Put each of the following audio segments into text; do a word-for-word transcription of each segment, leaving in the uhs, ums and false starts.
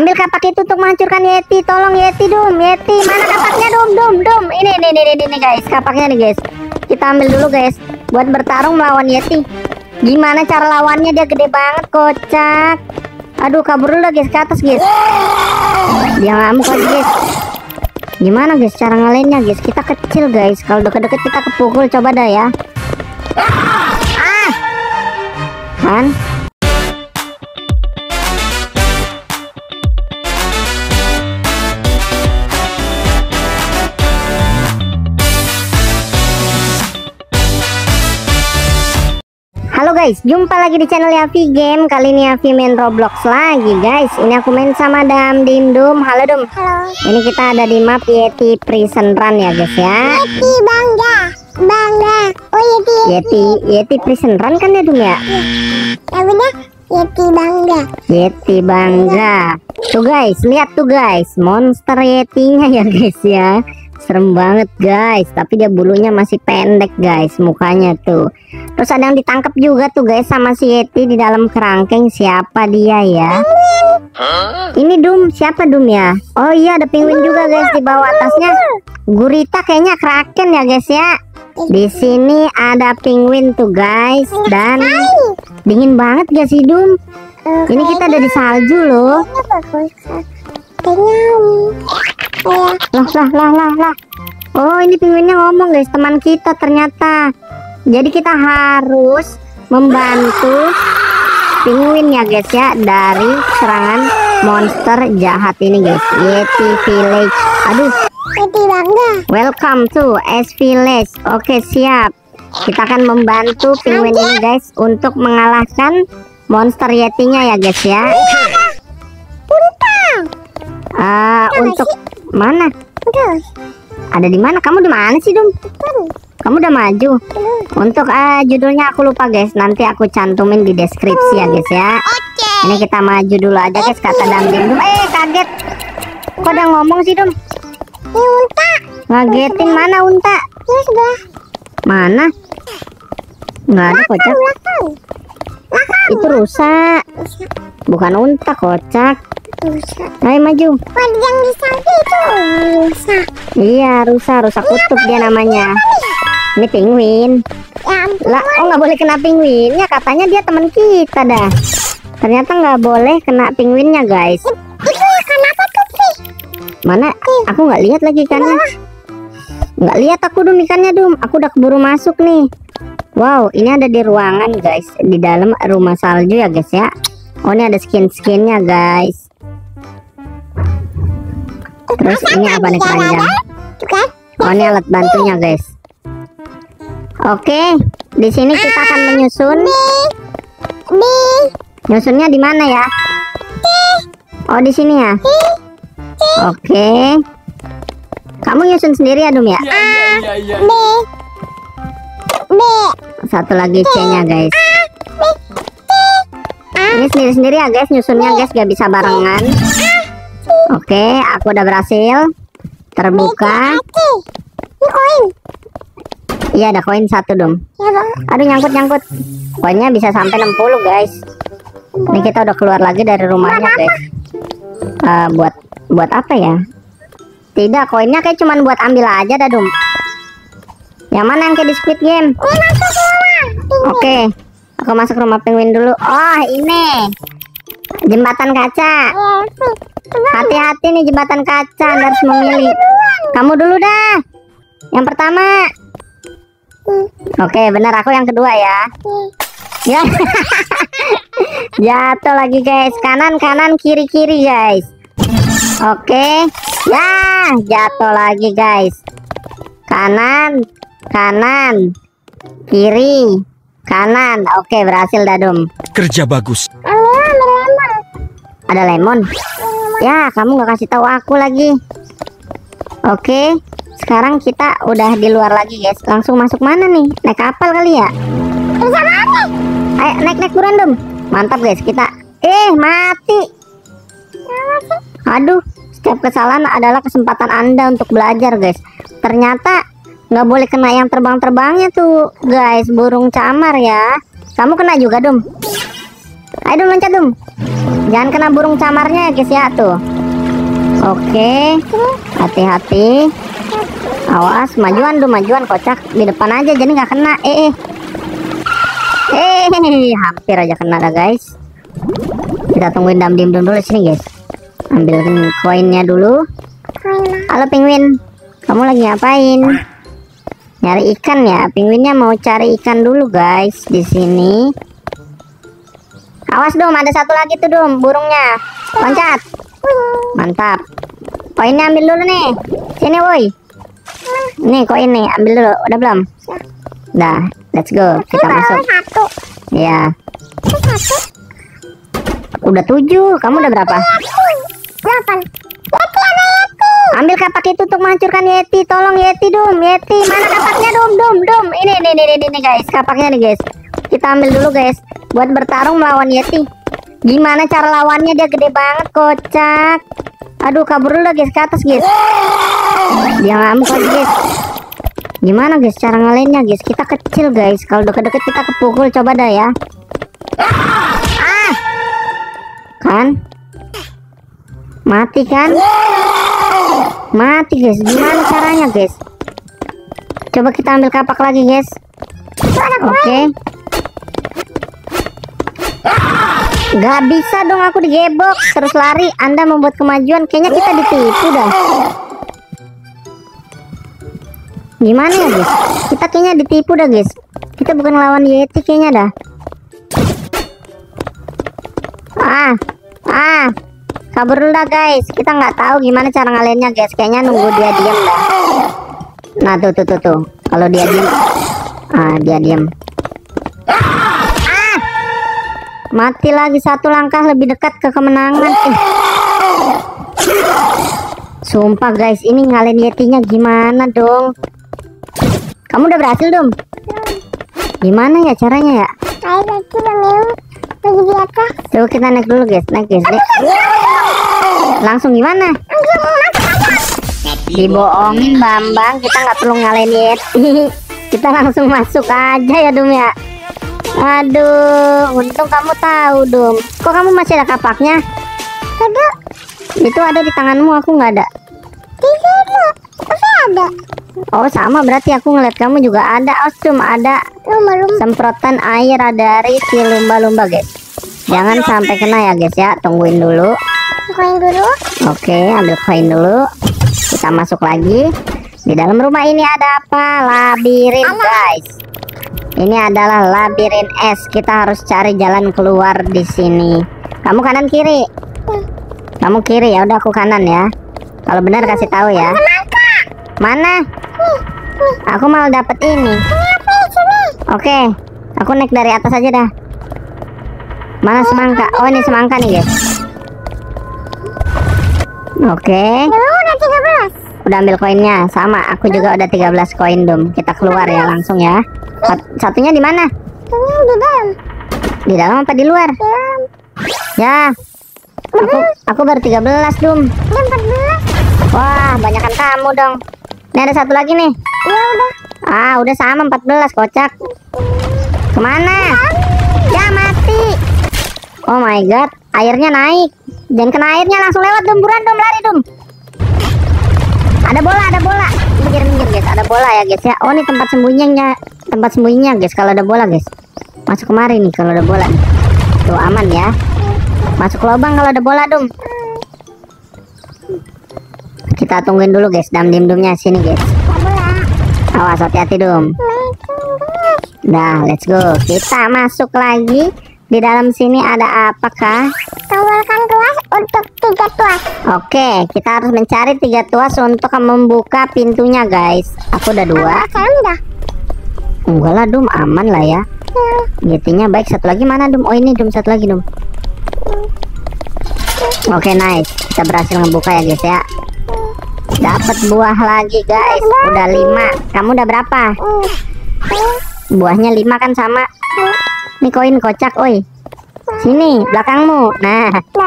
Ambil kapak itu untuk menghancurkan Yeti. Tolong Yeti, Dum. Yeti, mana kapaknya, Dum? Dum, Dum. Ini, ini, ini, ini, ini guys. Kapaknya nih, guys. Kita ambil dulu, guys. Buat bertarung melawan Yeti. Gimana cara lawannya? Dia gede banget, kocak. Aduh, kabur dulu, guys. Ke atas, guys. Dia ngamuk lagi, guys. Gimana, guys? Cara ngalahinnya, guys. Kita kecil, guys. Kalau deket-deket kita kepukul. Coba dah ya. Ah! Kan? Halo guys, jumpa lagi di channel Yafi Game. Kali ini Yafi main Roblox lagi guys. Ini aku main sama Dam Dindum. Halo Dum. Halo. Ini kita ada di map Yeti Prison Run ya guys ya. Yeti bangga, bangga. Oh Yeti. Yeti, Yeti Prison Run kan ya Dum ya? Ya benar. Yeti bangga. Yeti bangga. Tuh guys, lihat tuh guys, monster Yetinya ya guys ya. Serem banget guys, tapi dia bulunya masih pendek guys, mukanya tuh. Terus ada yang ditangkap juga tuh guys sama si Yeti di dalam kerangkeng. Siapa dia ya? Huh? Ini Dum, siapa Dum ya? Oh iya, ada penguin juga guys di bawah atasnya. Gurita kayaknya kraken ya guys ya. Di sini ada penguin tuh guys, dan dingin banget gak sih Dum? Ini kita ada di salju loh. Lah lah lah lah lah. Oh ini penguinnya ngomong guys, teman kita ternyata. Jadi kita harus membantu penguin ya guys ya dari serangan monster jahat ini guys. Yeti Village. Aduh. Yeti bangga. Welcome to S Village. Oke siap. Kita akan membantu penguin ini guys untuk mengalahkan monster Yetinya ya guys ya. Uh, untuk mana? Ada di mana? Kamu di mana sih Dum? Kamu udah maju. Untuk uh, judulnya aku lupa guys. Nanti aku cantumin di deskripsi ya guys ya. Ini kita maju dulu aja guys, kata Dam Dindum. Eh kaget. Kok ada ngomong sih Dum? Ini unta. Ngagetin. Mana unta? Ini sebelah. Mana? Nggak ada kocak. Itu rusa. Bukan unta kocak. Rusa. Ayo maju. Oh, yang di samping itu rusa. Iya rusa, rusa kutub dia namanya. Ini penguin. Ya ampun. Lah, oh nggak boleh kena penguinnya. Katanya dia teman kita dah. Ternyata nggak boleh kena penguinnya guys. Itu ikan apa tuh sih? Mana? Aku nggak lihat lagi ikannya. Nggak lihat aku Dum ikannya Dum. Aku udah keburu masuk nih. Wow, ini ada di ruangan guys, di dalam rumah salju ya guys ya. Oh ini ada skin-skinnya guys. Terus ini apa nih keranjang? Oh ini alat bantunya guys. Oke, di sini kita akan menyusun. Nyusunnya di mana ya? Oh di sini ya. Oke. Kamu nyusun sendiri ya Dum ya? B. B. Satu lagi C-nya guys. Ini sendiri-sendiri ya guys nyusunnya guys, gak bisa barengan. Oke, aku udah berhasil. Terbuka. Iya ada koin satu Dum. Aduh nyangkut-nyangkut. Koinnya bisa sampai enam puluh guys. Ini kita udah keluar lagi dari rumahnya guys. uh, Buat buat apa ya? Tidak, koinnya kayak cuman buat ambil aja dah Dum. Yang mana yang kayak di Squid Game? Oke, aku masuk rumah penguin dulu. Oh ini jembatan kaca. Hati-hati nih jembatan kaca, Anda harus memilih. Kamu dulu dah. Yang pertama. Oke, benar aku yang kedua ya. Ya. Jatuh lagi guys. Kanan kanan kiri kiri guys. Oke. Ya, jatuh lagi guys. Kanan kanan kiri kanan. Oke, berhasil dah Dum. Kerja bagus. Ada lemon. Ya, kamu nggak kasih tahu aku lagi. Oke, sekarang kita udah di luar lagi guys. Langsung masuk mana nih? Naik kapal kali ya? Ayo naik naik buruan Dum. Mantap guys kita. Eh mati. Aduh, setiap kesalahan adalah kesempatan Anda untuk belajar guys. Ternyata nggak boleh kena yang terbang-terbangnya tuh guys, burung camar ya. Kamu kena juga Dum. Ayo dum, loncat dum. Jangan kena burung camarnya ya guys ya tuh. Oke, hati-hati. Awas, majuan dum, majuan kocak di depan aja jadi nggak kena. Eh, eh, eh, hampir aja kena dah guys. Kita tungguin dam dim dulu sini guys. Ambil koinnya dulu. Halo penguin, kamu lagi ngapain? Nyari ikan ya? Penguinnya mau cari ikan dulu guys di sini. Awas dum, ada satu lagi tuh dum, burungnya. Loncat. Mantap. Koinnya ambil dulu nih. Sini woi. Nih koin nih, ambil dulu. Udah belum? Dah, let's go. Kita masuk. Ya. Udah tujuh. Kamu udah berapa? Delapan. Ambil kapak itu untuk menghancurkan Yeti. Tolong Yeti dum, Yeti. Mana kapaknya dum, dum, dum. Ini, ini, ini, ini, ini guys. Kapaknya nih guys. Kita ambil dulu guys. Buat bertarung melawan Yeti. Gimana cara lawannya? Dia gede banget, kocak. Aduh, kabur dulu guys ke atas guys. Dia ngamuk lagi guys. Gimana guys cara ngalahinnya guys? Kita kecil guys. Kalau deket-deket kita kepukul. Coba dah ya. Ah, kan? Mati kan? Mati guys. Gimana caranya guys? Coba kita ambil kapak lagi guys. Oke. Okay. Gak bisa dong aku digebok. Terus lari. Anda membuat kemajuan. Kayaknya kita ditipu dah. Gimana ya guys? Kita kayaknya ditipu dah guys. Kita bukan lawan Yeti kayaknya dah. Ah, ah, kabur dulu dah guys. Kita nggak tahu gimana cara ngalahinnya guys. Kayaknya nunggu dia diam dah. Nah tuh tuh tuh tuh. Kalau dia diam, ah dia diam. Ah, mati lagi satu langkah lebih dekat ke kemenangan. Eh. Sumpah guys, ini ngalahin Yetinya gimana dong? Kamu udah berhasil dong? Gimana ya caranya ya? Saya lagi minum lagi di atas. Coba kita naik dulu guys, naik guys. Naik. Langsung gimana? Dibohongin Bambang, kita nggak perlu ngalahin Yeti. Kita langsung masuk aja ya Dum ya. Aduh, untung kamu tahu Dum. Kok kamu masih ada kapaknya? Ada. Itu ada di tanganmu, aku nggak ada. Tidak ada. Tapi ada. Oh sama, berarti aku ngeliat kamu juga ada. Oh cuma ada Lumba-lumba. semprotan air dari si lumba-lumba guys. Jangan sampai kena ya guys ya. Tungguin dulu. Koin dulu. Oke, ambil koin dulu. Kita masuk lagi. Di dalam rumah ini ada apa? Labirin guys. Ini adalah labirin es. Kita harus cari jalan keluar di sini. Kamu kanan kiri? Kamu kiri ya. Udah aku kanan ya. Kalau benar kasih tahu ya. Mana? Aku malah dapet ini. Oke, aku naik dari atas aja dah. Mana semangka? Oh ini semangka nih guys. Oke. Udah tiga belas. Udah ambil koinnya. Sama, aku juga udah tiga belas koin Dum. Kita keluar ya langsung ya. Satunya di mana? Ini di dalam. Di dalam apa di luar? Di dalam. Ya. Aku aku baru tiga belas Dum. Ada empat belas. Wah, banyakan kamu dong. Ini ada satu lagi nih. Ya udah. Ah, udah sama empat belas kocak. Kemana? Ya mati. Oh my god, airnya naik. Jangan kena airnya, langsung lewat Dum. Buruan Dum, lari Dum. Ada bola, ada bola. Minggir, minggir guys, ada bola ya guys ya. Oh ini tempat sembunyinya, tempat sembunyinya guys. Kalau ada bola guys, masuk kemari nih kalau ada bola. Tuh aman ya. Masuk lubang kalau ada bola Dum. Kita tungguin dulu guys, dam dim dumnya sini guys. Awas, hati-hati Dum. Nah, let's go. Kita masuk lagi. Di dalam sini ada apakah? Tawarkan tuas untuk tiga tuas. Oke, kita harus mencari tiga tuas untuk membuka pintunya guys. Aku udah dua. Sekarang udah. Enggak lah Dum, aman lah ya. Getinya baik. Satu lagi mana Dum? Oh ini Dum, satu lagi Dum. Oke nice, kita berhasil ngebuka ya guys ya. Dapat buah lagi guys. Udah lima. Kamu udah berapa? Buahnya lima kan sama. Ini koin kocak, oi. Sini, belakangmu. Nah.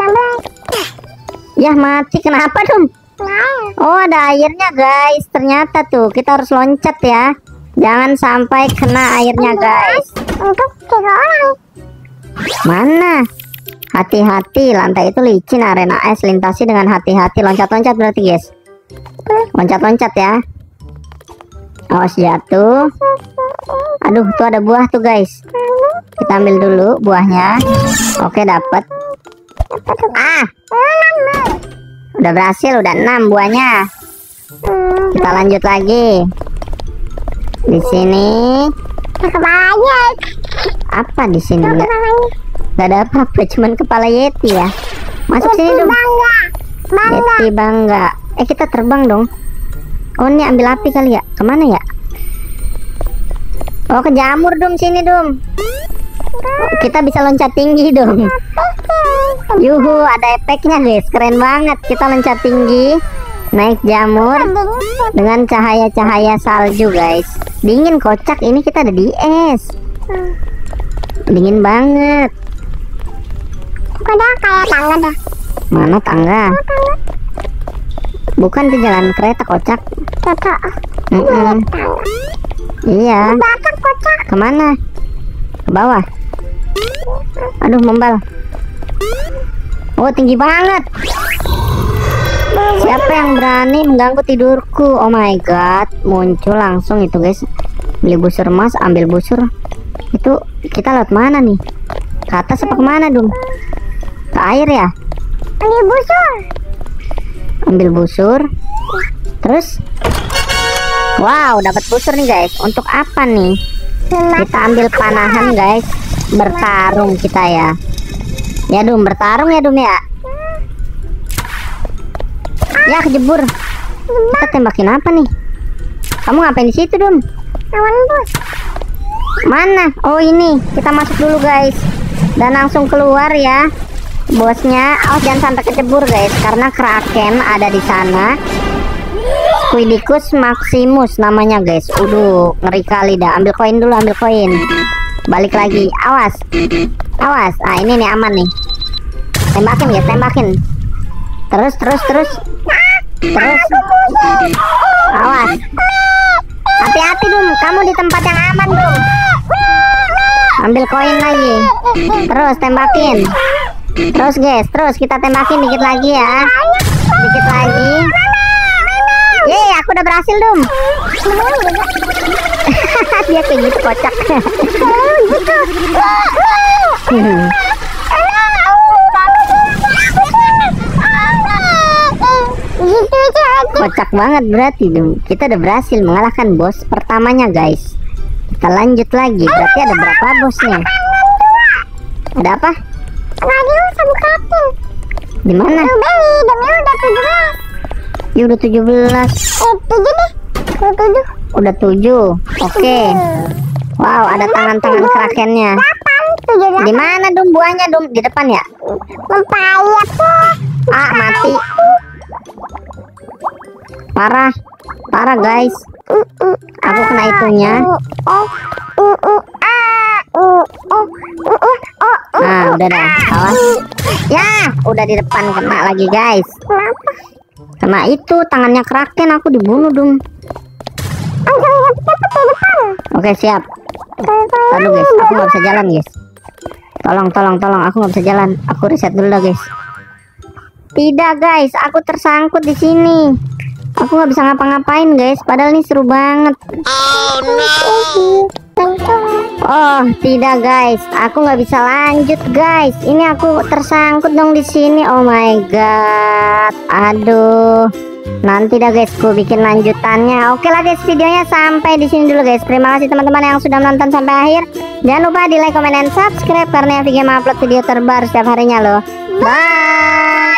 Ya mati, kenapa Dum? Oh ada airnya guys. Ternyata tuh kita harus loncat ya. Jangan sampai kena airnya guys. Untuk tiga orang. Mana? Hati-hati, lantai itu licin, arena es, lintasi dengan hati-hati. Loncat-loncat berarti guys. Loncat-loncat ya. Awas jatuh. Aduh, tuh ada buah tuh guys. Kita ambil dulu buahnya. Oke, dapat. Ah, udah berhasil, udah enam buahnya. Kita lanjut lagi. Di sini apa di sini? Enggak, enggak ada apa-apa, cuman kepala Yeti ya. Masuk sini dong. Yeti bangga. Eh, kita terbang dong. Oh, ini ambil api kali ya. Kemana ya? Oh, ke jamur dong, sini dong. Kita bisa loncat tinggi dong. Yuhu, ada efeknya guys, keren banget. Kita loncat tinggi, naik jamur dengan cahaya-cahaya salju guys. Dingin kocak, ini kita ada di es. Dingin banget. Udah kayak tangga dah. Mana tangga? Bukan tuh jalan kereta kocak. Cocok. Mm -mm. Iya. Bakar kocak. Kemana? Ke bawah. Aduh, membal. Oh, tinggi banget. Siapa yang berani mengganggu tidurku? Oh my god, muncul langsung itu guys. Beli busur emas, ambil busur. Itu kita lewat mana nih? Ke atas apa kemana dong? Ke air ya? Ambil busur. Ambil busur. Terus? Wow, dapat busur nih guys. Untuk apa nih? Kita ambil panahan guys. Bertarung kita ya. Ya Dum, bertarung ya Dum ya. Ya, kejebur. Kita tembakin apa nih? Kamu ngapain di situ Dum? Lawan bos. Mana? Oh, ini. Kita masuk dulu guys. Dan langsung keluar ya. Bosnya. Oh, jangan sampai kejebur guys, karena Kraken ada di sana. Squidicus Maximus namanya guys. Udah ngeri kali dah. Ambil koin dulu, ambil koin. Balik lagi. Awas. Awas. Ah, ini nih aman nih. Tembakin guys, tembakin. Terus, terus, terus. Terus. Awas. Hati-hati Dum, kamu di tempat yang aman Dum. Ambil koin lagi. Terus tembakin. Terus guys, terus kita tembakin dikit lagi ya. Dikit lagi. Yeay, aku udah berhasil Dum. Dia kayak gitu kocak. Kocak banget berarti Dum. Kita udah berhasil mengalahkan bos pertamanya guys. Kita lanjut lagi. Berarti ada berapa bosnya? Ada apa? Radio sama Kraken. Di mana? Beli, demnya udah tujuh belas. Ya udah tujuh belas. Eh, tujuh deh. Udah tujuh. Udah tujuh. Oke. Wow, ada tangan-tangan Krakennya. Delapan, tujuh Di mana Dum buahnya Dum? Di depan ya? Mempayap tuh. Ah, mati. Parah. Parah guys. Aku kena itunya. Oh, uh, uh, ah, uh, oh, uh, uh, oh, uh, Nah, udah dah. Awas. Ya, udah di depan kena lagi guys. Kenapa? Kena itu tangannya Kraken, aku dibunuh Dum. Oke, siap. Aduh guys, aku nggak bisa jalan guys. Tolong, tolong, tolong, aku nggak bisa jalan. Aku reset dulu dah guys. Tidak guys, aku tersangkut di sini. Aku nggak bisa ngapa-ngapain guys. Padahal ini seru banget. Oh no. Oh tidak guys, aku nggak bisa lanjut guys. Ini aku tersangkut dong di sini. Oh my god. Aduh. Nanti dah guys, aku bikin lanjutannya. Oke lah guys, videonya sampai di sini dulu guys. Terima kasih teman-teman yang sudah menonton sampai akhir. Jangan lupa di like, comment, dan subscribe karena Evi Game upload video terbaru setiap harinya loh. Bye.